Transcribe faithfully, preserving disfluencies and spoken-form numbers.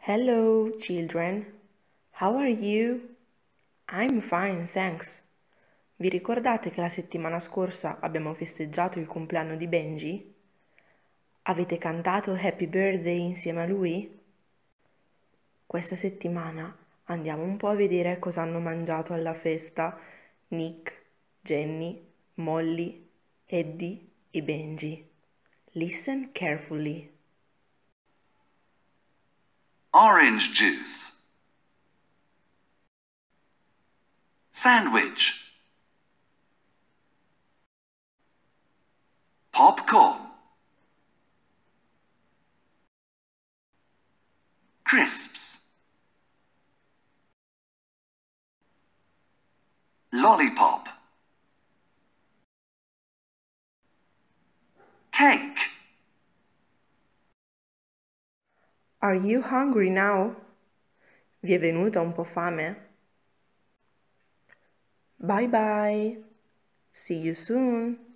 Hello, children. How are you? I'm fine, thanks. Vi ricordate che la settimana scorsa abbiamo festeggiato il compleanno di Benji? Avete cantato Happy Birthday insieme a lui? Questa settimana andiamo un po' a vedere cosa hanno mangiato alla festa Nick, Jenny, Molly, Eddie e Benji. Listen carefully. Orange juice. Sandwich. Popcorn. Crisps. Lollipop. Cake. Are you hungry now? Vi è venuta un po' fame? Bye bye. See you soon.